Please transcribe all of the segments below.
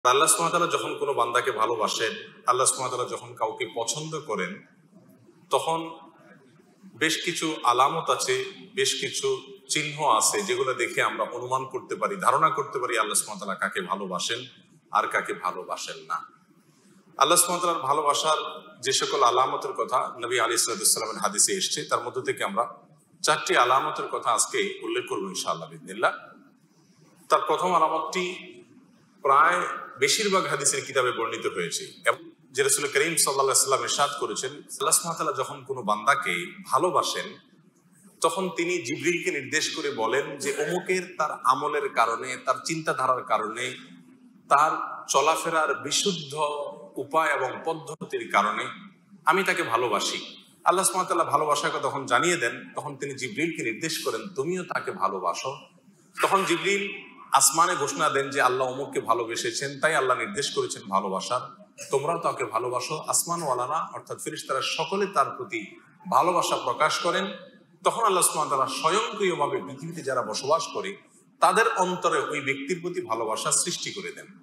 আল্লাহ সুবহানাহু ওয়া তাআলা যখন কোনো বান্দাকে ভালোবাসেন, আল্লাহ সুবহানাহু ওয়া তাআলা যখন কাউকে পছন্দ করেন, তখন বেশ কিছু আলামত আছে, বেশ কিছু চিহ্ন আছে যেগুলো দেখে আমরা অনুমান করতে পারি, ধারণা করতে পারি আল্লাহ সুবহানাহু ওয়া তাআলা কাকে ভালোবাসেন আর কাকে ভালোবাসেন না। আল্লাহ সুবহানাহু ওয়া তাআলার ভালোবাসার যে সকল আলামতের কথা নবী আলাইহিস সালামের হাদিসে এসেছে, তার মধ্য থেকে আমরা 4টি আলামতের কথা আজকে উল্লেখ করবো ইনশাআল্লাহ বিইذনিল্লাহ। তার প্রথম আলামতটি প্রায় বেশিরভাগ হাদিসের কিতাবে বর্ণিত হয়েছে, যে রাসূল করিম সাল্লাল্লাহু আলাইহি ওয়াসাল্লাম ইরশাদ করেছেন, আল্লাহ সুবহানাহু ওয়া তাআলা যখন কোনো বান্দাকে ভালোবাসেন তখন তিনি জিবরিলকে নির্দেশ করে বলেন যে অমুকের তার আমলের কারণে, তার চিন্তাধারার কারণে, তার চলাফেরার বিশুদ্ধ উপায় এবং পদ্ধতির কারণে আমি তাকে ভালোবাসি। আল্লাহ সুবহানাহু ওয়া তাআলা ভালোবাসাকে তখন জানিয়ে দেন, তখন তিনি জিবরিলকে নির্দেশ করেন তুমিও তাকে ভালোবাসো। তখন জিবরিল আসমানে ঘোষণা দেন যে আল্লাহ অমুককে ভালোবেসেছেন, তাই আল্লাহ নির্দেশ করেছেন ভালোবাসার, তোমরাও তাকে ভালোবাসো। আসমানওয়ালারা অর্থাৎ ফেরেশতারা সকলে তার প্রতি ভালোবাসা প্রকাশ করেন। তখন আল্লাহ সুবহানাহু ওয়া তাআলা স্বয়ংক্রিয়ভাবে পৃথিবীতে যারা বসবাস করে তাদের অন্তরে ওই ব্যক্তির প্রতি ভালোবাসা সৃষ্টি করে দেন।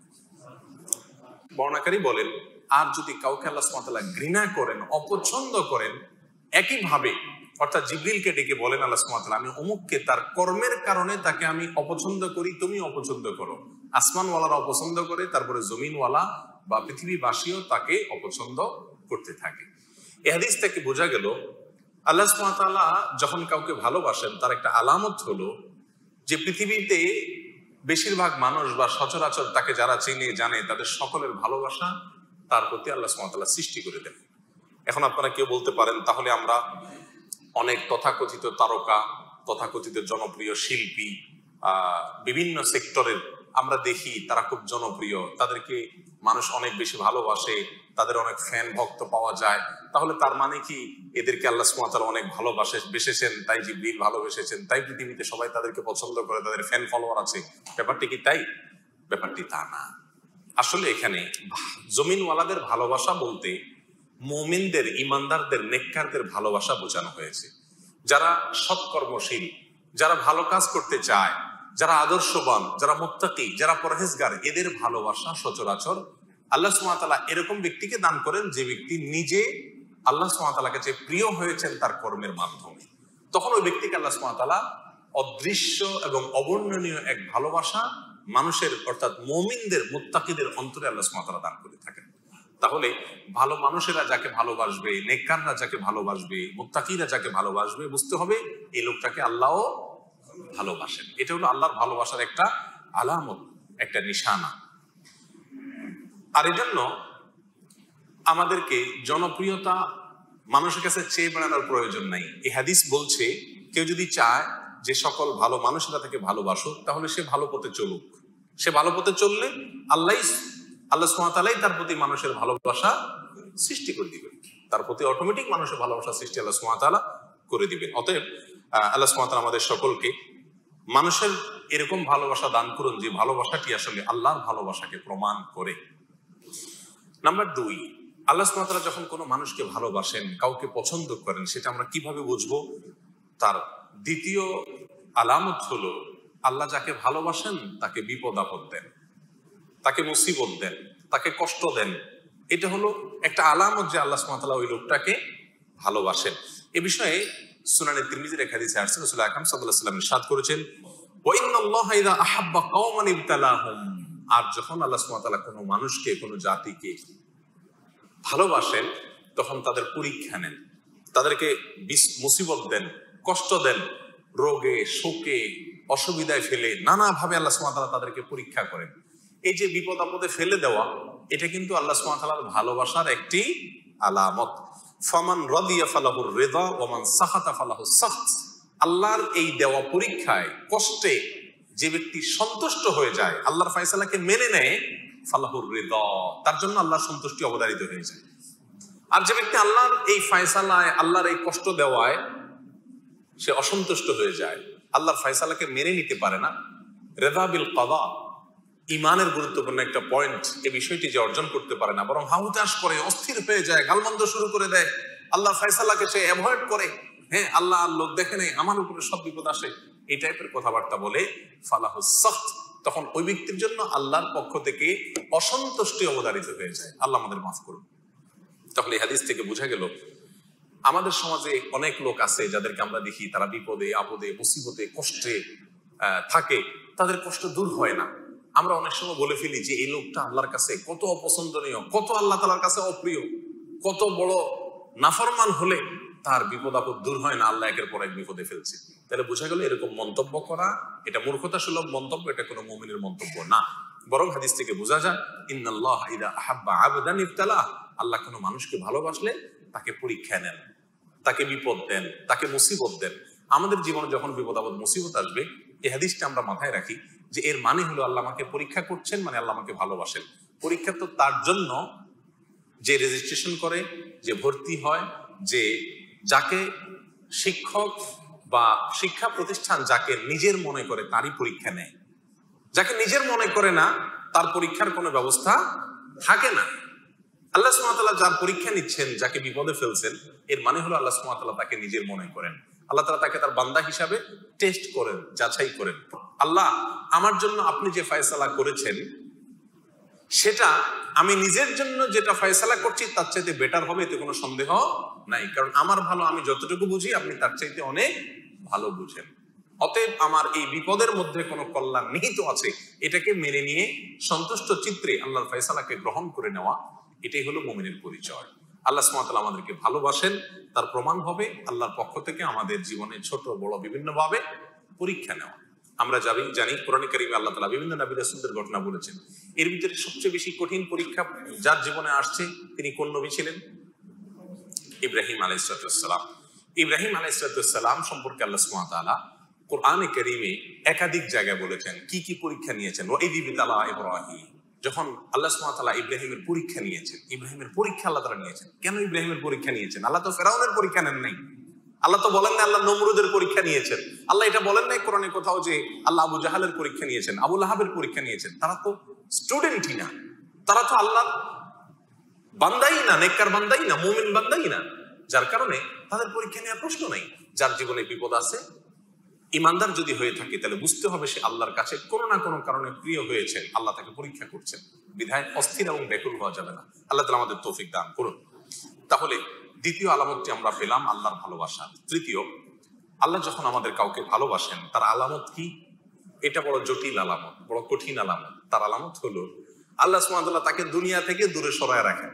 বর্ণনাকারী বলেন, আর যদি কাউকে আল্লাহ সুবহানাহু ওয়া তাআলা ঘৃণা করেন, অপছন্দ করেন, একইভাবে অর্থাৎ জিবরিলকে ডেকে বলেন আল্লাহ সুবহানাহু ওয়া তাআলা আমি অমুককে তার কর্মের কারণে তাকে আমি অপছন্দ করি, তুমি অপছন্দ করো। আসমানওয়ালারা অপছন্দ করে, তারপরে জমিনওয়ালা বা পৃথিবীবাসীও তাকে অপছন্দ করতে থাকে। এই হাদিস থেকে বোঝা গেল আল্লাহ সুবহানাহু ওয়া তাআলা যখন কাউকে ভালোবাসেন তার একটা আলামত হলো যে পৃথিবীতে বেশিরভাগ মানুষ বা সচরাচর তাকে যারা চিনে জানে তাদের সকলের ভালোবাসা তার প্রতি আল্লাহ সুবহানাহু ওয়া তাআলা সৃষ্টি করে দেন। এখন আপনারা কেউ বলতে পারেন, তাহলে আমরা অনেক তথাকথিত তারকা, তথাকথিত জনপ্রিয় শিল্পী, বিভিন্ন সেক্টরের আমরা দেখি তারা খুব জনপ্রিয়, তাদেরকে মানুষ অনেক বেশি ভালোবাসে, তাদের অনেক ফ্যান ভক্ত পাওয়া যায়, তাহলে তার মানে কি এদেরকে আল্লাহ সুবহানাহু ওয়া তাআলা অনেক ভালোবেসেছেন, তাই জিবরিল ভালোবেসেছেন, তাই পৃথিবীতে সবাই তাদেরকে পছন্দ করে, তাদের ফ্যান ফলোয়ার আছে? ব্যাপারটি কি তাই? ব্যাপারটি তা না। আসলে এখানে জমিনওয়ালাদের ভালোবাসা বলতে মুমিনদের, ইমানদারদের, নেককারদের ভালোবাসা বোঝানো হয়েছে। যারা সৎকর্মশীল, যারা ভালো কাজ করতে চায়, যারা আদর্শবান, যারা মুত্তাকি, যারা পরহেজগার, এদের ভালোবাসা সচরাচর আল্লাহ সুবহানাহু ওয়া তাআলা এরকম ব্যক্তিকে দান করেন যে ব্যক্তি নিজে আল্লাহ সুবহানাহু ওয়া তাআলার কাছে প্রিয় হয়েছেন তার কর্মের মাধ্যমে। তখন ওই ব্যক্তিকে আল্লাহ সুবহানাহু ওয়া তাআলা অদৃশ্য এবং অবর্ণনীয় এক ভালোবাসা মানুষের অর্থাৎ মুমিনদের, মুত্তাকিদের অন্তরে আল্লাহ সুবহানাহু ওয়া তাআলা দান করে থাকেন। তাহলে ভালো মানুষেরা যাকে ভালোবাসবে, নেককাররা যাকে ভালোবাসবে, মুত্তাকিরা যাকে ভালোবাসবে, বুঝতে হবে এই লোকটাকে আল্লাহও ভালোবাসেন। এটা হলো আল্লাহর ভালোবাসার একটা আলামত, একটা নিশানা। আর এজন্য আমাদেরকে জনপ্রিয়তা মানুষের কাছে চেয়ে বেড়ানোর প্রয়োজন নাই। এই হাদিস বলছে কেউ যদি চায় যে সকল ভালো মানুষেরা তাকে ভালোবাসুক, তাহলে সে ভালো পথে চলুক। সে ভালো পথে চললে আল্লাহ সুবহানাহু ওয়া তাআলাই তার প্রতি মানুষের ভালোবাসা সৃষ্টি করে দিবেন, তার প্রতি অটোমেটিক মানুষের ভালোবাসা সৃষ্টি আল্লাহ সুবহানাহু ওয়া তাআলা করে দিবেন। অতএব আল্লাহ সুবহানাহু ওয়া তাআলা আমাদের সকলকে মানুষের এরকম ভালোবাসা দান করুন যে ভালোবাসাটি আসলে আল্লাহর ভালোবাসাকে প্রমাণ করে। নাম্বার 2, আল্লাহ সুবহানাহু ওয়া তাআলা যখন কোনো মানুষকে ভালোবাসেন, কাউকে পছন্দ করেন, সেটা আমরা কিভাবে বুঝবো? তার দ্বিতীয় আলামত হলো আল্লাহ যাকে ভালোবাসেন তাকে বিপদ আপদ দেন, তাকে মুসিবত দেন, তাকে কষ্ট দেন। এটা হলো একটা আলামত যে আল্লাহ সুবহানাহু ওয়া তাআলা ওই লোকটাকে ভালোবাসেন। এ বিষয়ে সুনানে তিরমিজির এক হাদিসে আসছে, রাসূল আকরাম সাল্লাল্লাহু আলাইহি ওয়াসাল্লাম ইরশাদ করেছেন, ওয়া ইন্নাল্লাহা ইযা আহাব্বা কওমান ইবতালাহুম। আর যখন আল্লাহ সুবহানাহু ওয়া তাআলা কোনো মানুষকে, কোনো জাতিকে ভালোবাসেন তখন তাদের পরীক্ষা নেন, তাদেরকে মুসিবত দেন, কষ্ট দেন, রোগে, শোকে, অসুবিধায় ফেলে নানাভাবে আল্লাহ সুবহানাহু ওয়া তাআলা তাদেরকে পরীক্ষা করেন। এই যে বিপদ আপদে ফেলে দেওয়া, এটা কিন্তু আল্লাহ সুবহানাহু ওয়া তাআলার ভালোবাসার একটি আলামত। ফামান রাদিয়া ফালাহুর রিদা ওয়া মান সাখাতা ফালাহুস সাখত। আল্লাহর এই দেওয়া পরীক্ষায়, কষ্টে যে ব্যক্তি সন্তুষ্ট হয়ে যায়, আল্লাহর ফয়সালাকে মেনে নেয়, ফালাহুর রিদা, তার জন্য আল্লাহর সন্তুষ্টি অবধারিত হয়ে যায়। আর যে ব্যক্তি আল্লাহর এই ফয়সালায়, আল্লাহর এই কষ্ট দেওয়ায় সে অসন্তুষ্ট হয়ে যায়, আল্লাহর ফয়সালাকে মেনে নিতে পারে না, রিদা বিল কাদা, ইমানের গুরুত্বপূর্ণ একটা পয়েন্ট, এই বিষয়টি যে অর্জন করতে পারে না, বরং হাউতাশ করে, অস্থির হয়ে যায়, গালমন্দ শুরু করে দেয়, আল্লাহর ফয়সালাকে সে অ্যাভয়েড করে, হ্যাঁ আল্লাহ লোক দেখে নেই, আমার উপরে সব বিপদ আসে, এই টাইপের কথাবার্তা বলে, ফালাহুস সাখত, তখন ওই ব্যক্তির জন্য আল্লাহর পক্ষ থেকে অসন্তুষ্টি অবধারিত হয়ে যায়। আল্লাহ আমাদের মাফ করুন। তাহলে এই হাদিস থেকে বোঝা গেল আমাদের সমাজে অনেক লোক আছে যাদেরকে আমরা দেখি তারা বিপদে আপদে মুসিবতে কষ্টে থাকে, তাদের কষ্ট দূর হয় না। আমরা অনেক সময় বলে ফেলি যে এই লোকটা আল্লাহর কাছে কত অপছন্দনীয়, কত আল্লাহ তাআলার কাছে অপ্রিয়, কত বড় নাফরমান হলে তার বিপদ আপদ দূর হয় না, আল্লাহ একের পর এক বিপদে ফেলছে। তাহলে বোঝা গেল এরকম মন্তব্য করা এটা মূর্খতা সুলভ মন্তব্য, এটা কোনো মুমিনের মন্তব্য না। বরং হাদিস থেকে বোঝা যায় ইন্নাল্লাহ ইযা আহাব্বা আবদান ইবতালা, আল্লাহ কোনো মানুষকে ভালোবাসলে তাকে পরীক্ষা নেন, তাকে বিপদ দেন, তাকে মুসিবত দেন। আমাদের জীবনে যখন বিপদ আপদ মুসিবত আসবে এই হাদিসটা আমরা মাথায় রাখি যে এর মানে হলো আল্লাহ আমাকে পরীক্ষা করছেন, মানে আল্লাহ আমাকে ভালোবাসেন। পরীক্ষা তো তার জন্য যে রেজিস্ট্রেশন করে, যে ভর্তি হয়, যে যাকে শিক্ষক বা শিক্ষা প্রতিষ্ঠান যাকে নিজের মনে করে তারই পরীক্ষা নেয়। যাকে নিজের মনে করে না তার পরীক্ষার কোনো ব্যবস্থা থাকে না। আল্লাহ সুবহানাহু ওয়া তাআলা যার পরীক্ষা নিচ্ছেন, যাকে বিপদে ফেলছেন, এর মানে হলো আল্লাহ সুবহানাহু ওয়া তাআলা তাকে নিজের মনে করেন। আল্লাহ তাআলা তাকে তার বান্দা হিসাবে টেস্ট করেন, যাচাই করেন। আল্লাহ আমার জন্য আপনি যে ফয়সালা করেছেন সেটা আমি নিজের জন্য যেটা ফয়সালা করছি তার চাইতে বেটার হবে, এতে কোনো সন্দেহ নাই। কারণ আমার ভালো আমি যতটুকু বুঝি আপনি তার চাইতে অনেক ভালো বুঝেন। অতএব আমার এই বিপদের মধ্যে কোনো কল্যাণ নিহিত আছে, এটাকে মেনে নিয়ে সন্তুষ্ট চিত্রে আল্লাহর ফয়সালাকে গ্রহণ করে নেওয়া, এটাই হলো মুমিনের পরিচয়। আল্লাহ সুবহানাহু ওয়া তাআলা আমাদেরকে ভালোবাসেন, তার প্রমাণ হবে আল্লাহর পক্ষ থেকে আমাদের জীবনে ছোট বড় বিভিন্ন ভাবে পরীক্ষা নেওয়া। আমরা জানি কোরআনে কারীমে আল্লাহ তাআলা বিভিন্ন নবী রাসূলদের ঘটনা বলেছেন। এর ভিতরে সবচেয়ে বেশি কঠিন পরীক্ষা যার জীবনে আসছে তিনি কোন নবী ছিলেন? ইব্রাহিম আলাইহিস সালাম। ইব্রাহিম আলাইহিস সালাম সম্পর্কে আল্লাহ সুবহানাহু ওয়া তাআলা কোরআনে কারীমে একাধিক জায়গায় বলেছেন কি কি পরীক্ষা নিয়েছেন। ওয়া ইয বিতালা ইব্রাহিম, যখন আল্লাহ সুবহানাহু ওয়া তাআলা ইব্রাহিমের পরীক্ষা নিয়েছেন, ইব্রাহিমের পরীক্ষা আল্লাহ তাআলা নিয়েছেন। কেন ইব্রাহিমের পরীক্ষা নিয়েছেন? আল্লাহ তো ফেরাউনের পরীক্ষা নেন নাই। আল্লাহ তো বলেন না আল্লাহ নমরুদের পরীক্ষা নিয়েছেন। আল্লাহ এটা বলেন নাই কোরআনে কোথাও যে আল্লাহ আবু জাহালের পরীক্ষা নিয়েছেন, আবু লাহাবের পরীক্ষা নিয়েছেন। তারা তো স্টুডেন্টই না, তারা তো আল্লাহর বান্দাই না, নেককার বান্দাই না, মুমিন বান্দাই না। যার কারণে তাদের পরীক্ষা নেওয়ার প্রশ্ন নাই। যার জীবনে বিপদ আছে, ইমানদার যদি হয়ে থাকে তাহলে বুঝতে হবে সে আল্লাহর কাছে কোনো না কোনো কারণে প্রিয় হয়েছে, আল্লাহ তাকে পরীক্ষা করছেন। বিধায় অস্থির এবং ব্যাকুল হওয়া যাবে না। আল্লাহ তাআলা আমাদের তৌফিক দান করুন। তাহলে দ্বিতীয় আলামতটি আমরা পেলাম আল্লাহর ভালোবাসা। তৃতীয়, আল্লাহ যখন আমাদের কাউকে ভালোবাসেন তার আলামত কি? এটা বড় জটিল আলামত, বড় কঠিন আলামত। তার আলামত হলো আল্লাহ সুবহানাহু ওয়া তাআলা তাকে দুনিয়া থেকে দূরে সরায় রাখেন,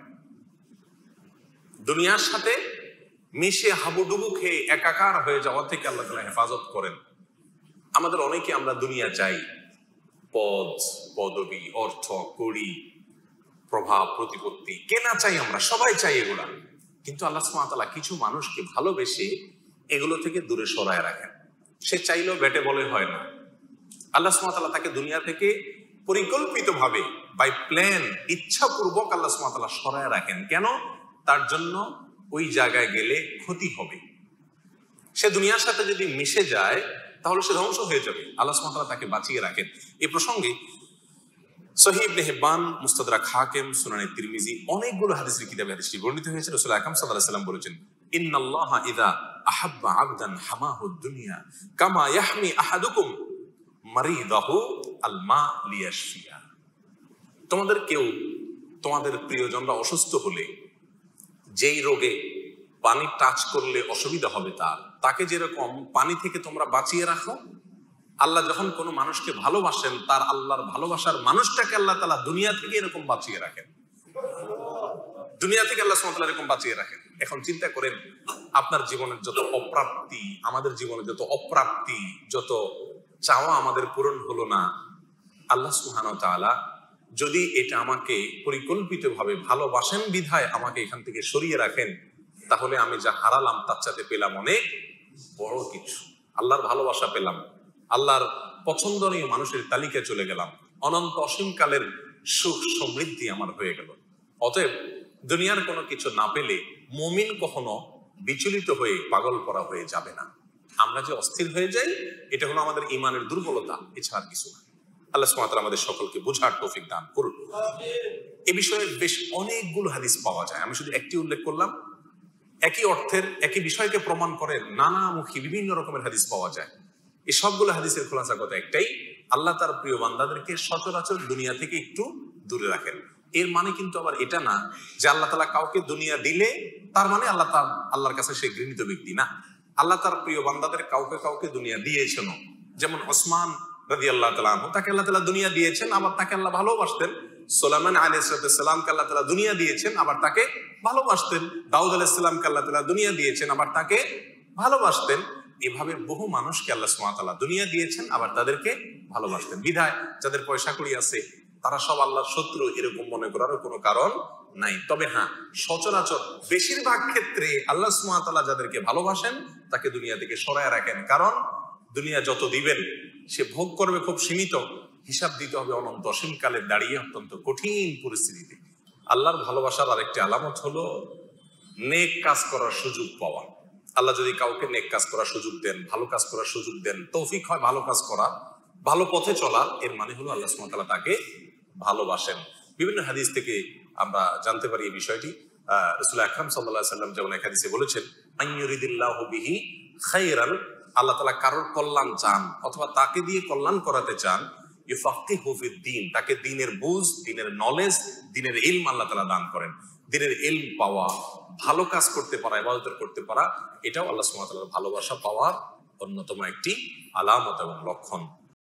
দুনিয়ার সাথে মিশে হাবুডুবু খেয়ে একাকার হয়ে যাওয়া থেকে আল্লাহ তাআলা হেফাজত করেন। আমাদের অনেকে আমরা দুনিয়া চাই, পদ পদবি অর্থ কড়ি প্রভাব প্রতিপত্তি কেনা চাই, আমরা সবাই চাই এগুলা। কিন্তু আল্লাহ সুবহানাহু ওয়া তাআলা কিছু মানুষকে ভালোবেসে এগুলো থেকে দূরে সরায় রাখেন। সে চাইলেও বেটে বলে হয় না। আল্লাহ সুবহানাহু ওয়া তাআলা তাকে দুনিয়া থেকে পরিকল্পিতভাবে বাই প্ল্যান ইচ্ছাপূর্বক আল্লাহ সুবহানাহু ওয়া তাআলা সরায় রাখেন। কেন? তার জন্য ওই জায়গায় গেলে ক্ষতি হবে। সে দুনিয়ার সাথে যদি মিশে যায় তাহলে সে ধ্বংস হয়ে যাবে। আল্লাহ সুবহানাহু ওয়া তাআলা তাকে বাঁচিয়ে রাখেন। এই প্রসঙ্গে সহিহ ইবনে হিব্বান, মুস্তাদরাক হাকিম, সুনানে তিরমিজি অনেকগুলো হাদিসের কিতাবে হাদিসটি বর্ণিত হয়েছে। রাসূল আকরাম সাল্লাল্লাহু আলাইহি ওয়াসাল্লাম বলেছেন, ইন্নাল্লাহা ইযা আহাব্বা আবদান হামাহু দুনিয়া কামা ইয়াহমি আহাদুকুম মারিদাহু আল মা লিয়াশফিয়া। তোমাদের কেউ তোমাদের প্রিয়জনরা অসুস্থ হলে যেই রোগে পানি টাচ করলে অসুবিধা হবে তাকে যেরকম পানি থেকে তোমরা বাঁচিয়ে রাখো, আল্লাহ যখন কোনো মানুষকে ভালোবাসেন তার আল্লাহর ভালোবাসার মানুষটাকে আল্লাহ তাআলা দুনিয়া থেকে এরকম বাঁচিয়ে রাখেন। দুনিয়া থেকে আল্লাহ সুবহানাহু ওয়া তাআলা এরকম বাঁচিয়ে রাখেন। এখন চিন্তা করেন আপনার জীবনের যত অপ্রাপ্তি, আমাদের জীবনে যত অপ্রাপ্তি, যত চাওয়া আমাদের পূরণ হলো না, আল্লাহ সুবহানাহু ওয়া তাআলা যদি এটা আমাকে পরিকল্পিতভাবে ভালোবাসেন বিধায় আমাকে এখান থেকে সরিয়ে রাখেন, তাহলে আমি যা হারালাম তার সাথে পেলাম অনেক বড় কিছু। আল্লাহর ভালোবাসা পেলাম, আল্লাহর পছন্দনীয় মানুষের তালিকায় চলে গেলাম, অনন্ত অসীমকালের সুখ সমৃদ্ধি আমার হয়ে গেল। অতএব দুনিয়ার কোনো কিছু না পেলে মুমিন কখনো বিচলিত হয়ে পাগল করা হয়ে যাবে না। আমরা যে অস্থির হয়ে যাই এটা হলো আমাদের ঈমানের দুর্বলতা, এছাড়া কিছু না। আল্লাহ সুবহানাহু ওয়া তাআলা আমাদের সকলকে বোঝার তৌফিক দান করুন। এ বিষয়ে বেশ অনেকগুলো হাদিস পাওয়া যায়, আমি শুধু একটি উল্লেখ করলাম। একই অর্থের একই বিষয়কে প্রমাণ করে নানামুখী বিভিন্ন রকমের হাদিস পাওয়া যায়। এই সবগুলো হাদিসের খোলাসা কথা একটাই, আল্লাহ তার প্রিয় বান্দাদেরকে সচরাচর দুনিয়া থেকে একটু দূরে রাখেন। এর মানে কিন্তু আবার এটা না যে আল্লাহ তাআলা কাউকে দুনিয়া দিলে তার মানে আল্লাহর কাছে সে ঘৃণিত ব্যক্তি না। আল্লাহ তার প্রিয় বান্দাদের কাউকে কাউকে দুনিয়া দিয়েছেন। যেমন ওসমান রাদিয়াল্লাহু তাআলা আনহু, তাকে আল্লাহ তাআলা দুনিয়া দিয়েছেন, আবার তাকে আল্লাহ ভালোবাসতেন। সুলাইমান আলাইহিস সালামকে আল্লাহ তাআলা দুনিয়া দিয়েছেন, আবার তাকে ভালোবাসতেন। দাউদ আলাইহিস সালামকে আল্লাহ তাআলা দুনিয়া দিয়েছেন, আবার তাকে ভালোবাসতেন। এভাবে বহু মানুষকে আল্লাহ সুবহানাহু ওয়া তাআলা দুনিয়া দিয়েছেন, আবার তাদেরকে ভালোবাসতেন। বিধায় যাদের পয়সা কড়ি আছে তারা সব আল্লাহর শত্রু এরকম মনে করারও কোনো কারণ নাই। তবে হ্যাঁ, সচরাচর বেশিরভাগ ক্ষেত্রে আল্লাহ সুবহানাহু ওয়া তাআলা যাদেরকে ভালোবাসেন তাকে দুনিয়া থেকে সরায় রাখেন। কারণ দুনিয়া যত দিবেন সে ভোগ করবে খুব সীমিত, হিসাব দিতে হবে অনন্ত অসীমকালে দাঁড়িয়ে অত্যন্ত কঠিন পরিস্থিতিতে। আল্লাহর ভালোবাসার আরেকটি আলামত হলো নেক কাজ করার সুযোগ পাওয়া। আল্লাহ যদি কাউকে নেক কাজ করার সুযোগ দেন, ভালো কাজ করার সুযোগ দেন, তৌফিক হয় ভালো কাজ করা, ভালো পথে চলা, এর মানে হলো আল্লাহ সুবহানাহু ওয়া তাআলা তাকে ভালোবাসেন। বিভিন্ন হাদিস থেকে আমরা জানতে পারি এই বিষয়টি। রাসূল আকরাম সাল্লাল্লাহু আলাইহি ওয়াসাল্লাম যেমন এক হাদিসে বলেছেন, আইয়ুরিদিল্লাহু বিহি খায়রান, আল্লাহ তাআলা কারোর কল্যাণ চান অথবা তাকে দিয়ে কল্যাণ করাতে চান, ইউফাক্কিহু ফিদ-দ্বীন, তাকে দ্বীনের বুঝ, দ্বীনের নলেজ, দ্বীনের ইলম আল্লাহ তাআলা দান করেন। দ্বীনের ইলম পাওয়া, ভালো কাজ করতে পারা, ইবাদত করতে পারা, এটাও আল্লাহ সুবহানাহু ওয়া তাআলার ভালোবাসা পাওয়ার অন্যতম একটি আলামত এবং লক্ষণ।